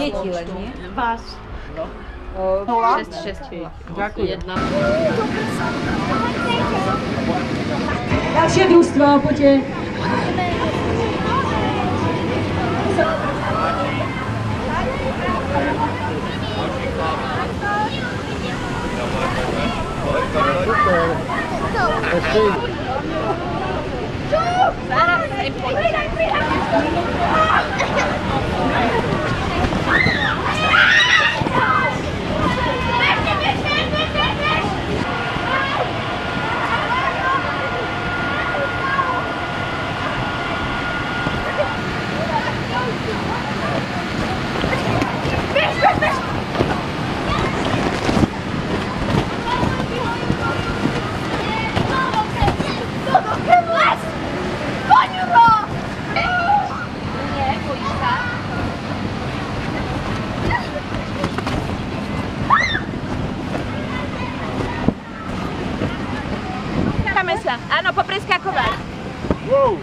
Deti len, nie? Vás. 6. Ďakujem. Ďalšie družstvo, poďte. Áno, popreskakovať. Wow.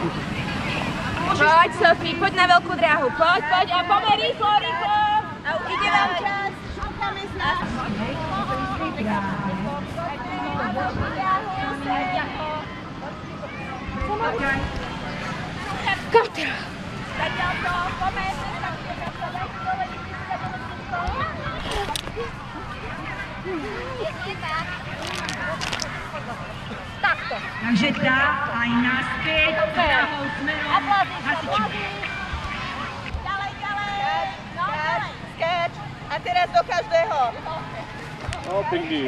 Poď, Sofie, poď na veľkú dráhu. Poď a pomer rýchlo. A ide vám čas. Šúkame sa. Katra. Zatiaľ to, pomer. Takže tá aj naspäť, drahou smerom, hasičku. Ďalej. Skeč. A teraz do každého. Pekný.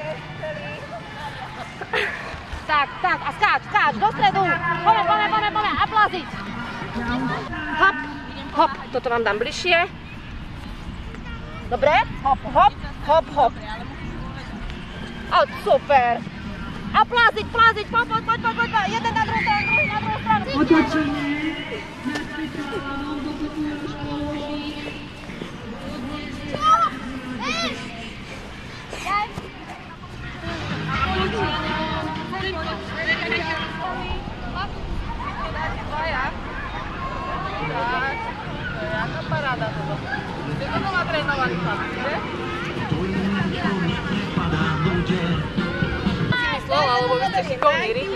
Tak, a skáč, do stredu. Poďme, a plaziť. Hop, toto vám dám bližšie. Dobre? Hop. Super. A plaziť, poď, jeden na druhú stranu, Otočenie. Jaká paráda toto. Ste to natrénovaný chlapci, že? Lebo vy ste šikovní, rýchli.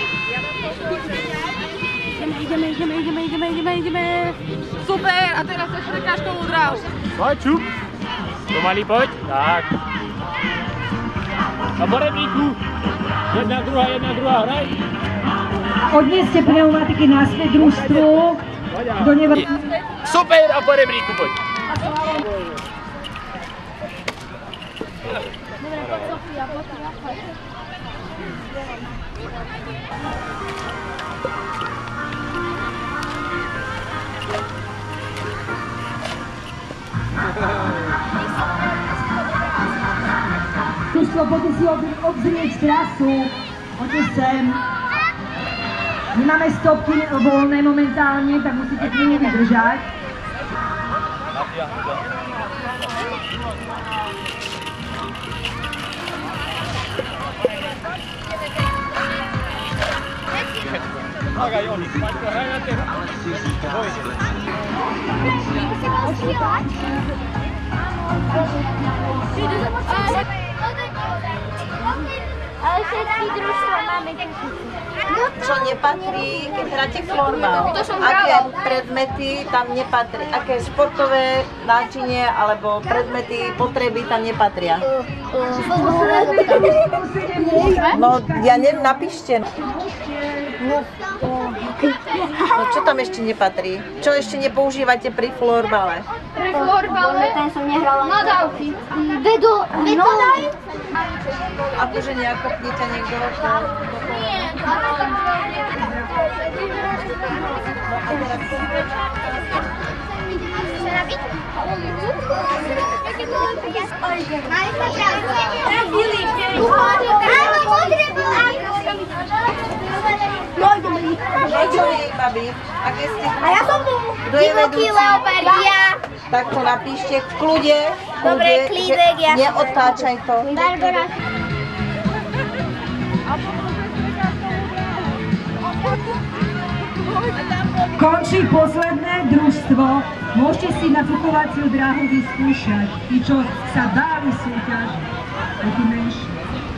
Ideme. Super, a teraz ešte kážkovú dráhu. Poď, čup. Pomalý, poď. Tak. A po rebríku. Jedna, druhá, hraj. Odneste pneumatiky naspäť družstvu. Super, a po rebríku, poď. Dobre, poď Sofia, poď. Družstvo, poďte si obzrieť trasu. Poďte sem. Nemáme stopky voľné momentálne, tak musíte chvíľu vydržať. Paga, Joni, Paťko, hraj na ten. Ale všetky družstva máme Čo nepatrí, keď hráte florbal? Aké predmety tam nepatrí? Aké športové náčinie alebo predmety, potreby tam nepatria? No, ja neviem, napíšte. No, čo tam ešte nepatrí? Čo ešte nepoužívate pri florbale? Pri florbale? Ten som nehrala. Nadávky. Vedo. Akože nejako pnite niekto do Nie. A ja som tu. Divoký leopardia. Tak to napíšte v kľude. Dobre, klídek, ja. Neotáčaj to. Barbara. A tam končí posledné družstvo. Môžete si na fukovaciu dráhu vyskúšať. Tí, čo sa báli súťaž, taký menší.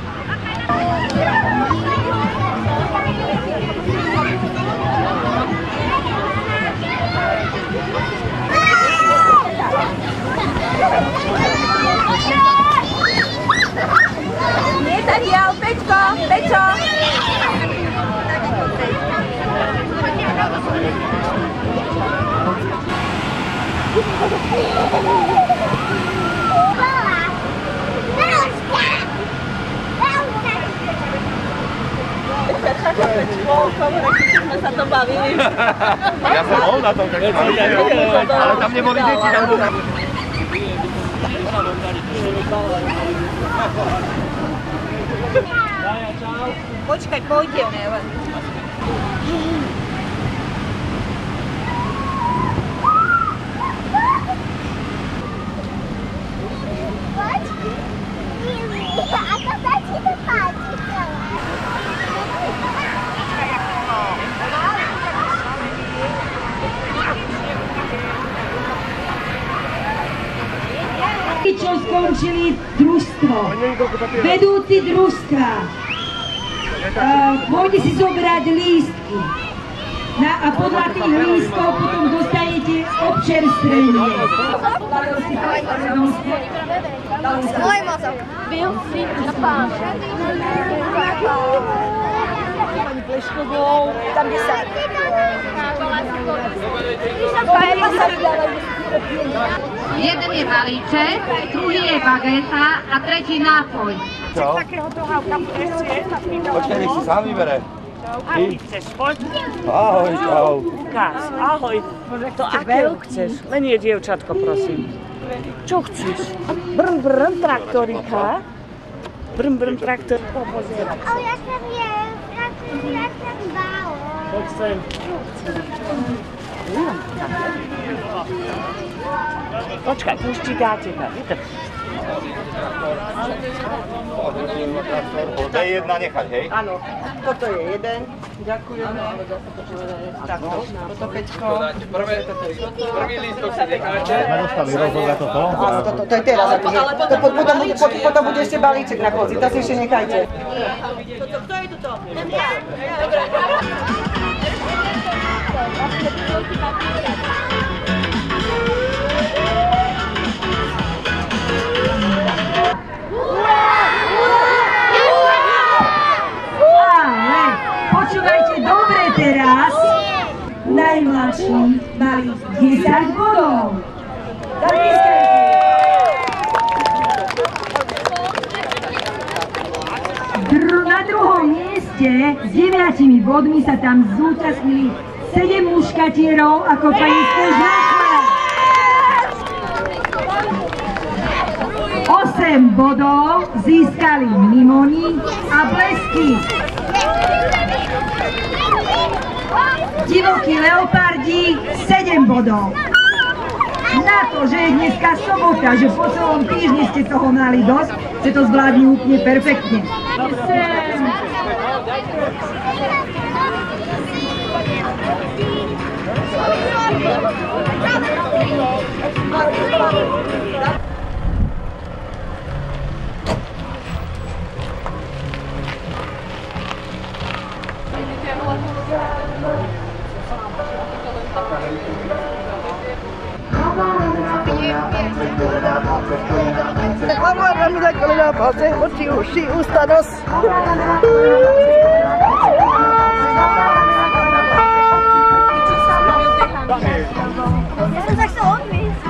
Nie tak diaľ, Pečko, Pečo! Sme sa to bavili. Ja som bol na tom, ale tam neboli deti. Počkaj, pôjdeme. Ako sa ti to páči? Čo skončili družstvo, vedúci družstva, môžete si zobrať lístky a podľa tých lístkov potom dostanete občerstvenie. Môj mozog. Byl si na pán. Pani Pleškovou, tam, kde sa... Jeden je balíček, druhý je bageta a tretí nápoj. Čo? Počkaj, nech si sám vybere. Ty? Ahoj, čau. Lukáš, ahoj. To akého chceš? Len je dievčatko, prosím. Čo chceš? Brn, brn, traktorika. Brn, brn, traktor. Pozerať. Ale ja sa viem, ja sa bála. Poď sem. Počkaj, pušti gáčeka. D1 nechať, hej? Áno, toto je jeden. Ďakujem. Tak, toto Pečko. Prvý lístok si necháte. Sme dostali rozhod za toto? Áno, to je teraz. Potom bude ešte balíček na konci, to si ešte nechajte. Kto je tuto? Počúvajte dobre teraz. Najmladší mali 10 bodov. Na druhom mieste s 9 bodmi sa tam zúčastnili 7 muškatierov ako pani Stežnáčka. 8 bodov získali Mimoni a Blesky. Divokí leopardi 7 bodov. Na to, že je dneska sobota, že po celom týždni ste toho mali dosť, že to zvládli úplne perfektne. Oči, uši, ústa, nos. Ja som sa chcel odvísť.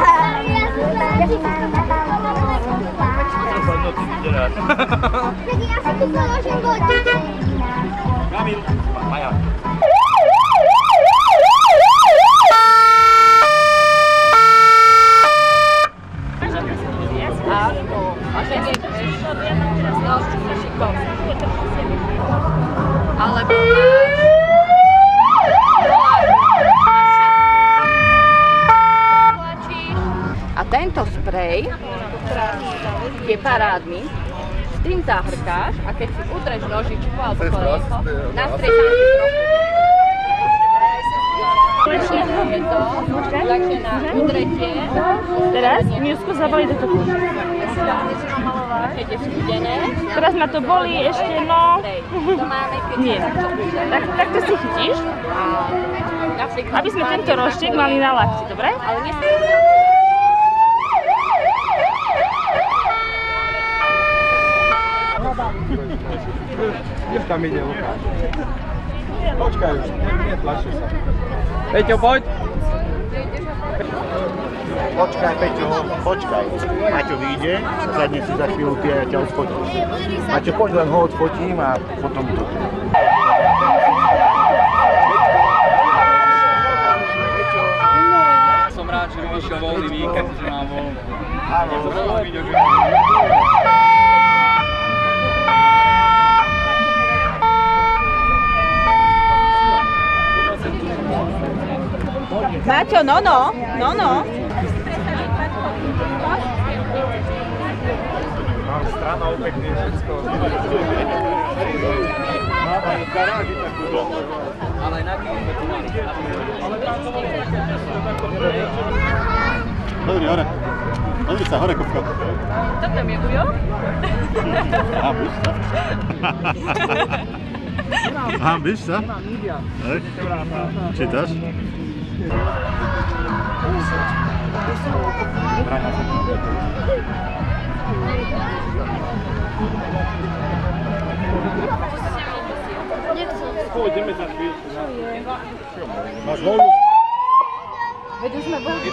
Tak ja sa tu položím vodiť. Kamil, Maja. A tento sprej je parádny, s tým zahrkáš a keď si udreš nožičku alebo koliecho, nastrieš sa na trochu. Takže na udretie. Teraz Miusku zabali do toho. Keď je studené. Teraz ma to bolí ešte, no... To máme, keď Nie. Tak to si chytíš, aby sme tento roštek mali na lakti, dobre? Ale nie... Už tam ide Lukáš. Počkaj už, netlačte sa. Peťo, poď! Počkaj, Peťo, počkaj. Maťo vyjde, sadne si za chvíľu ty a ja ťa odfotím. Maťo, poď, len ho odfotím a potom to. Som rád, že vyšiel voľný víkend, že mám voľno. Áno. Maťo, no. Mám stranou pekný všetko. Mám v garáži takú domu. Ale na tým sme tu mali. Dobrý, hore. Pozri sa, hore, Kupko. To tam je Ujo? Hambiš sa? Hambiš sa? Hej. Čítaš? Pôjdeme za chvíľku. Máš voľnú? Veď už sme boli.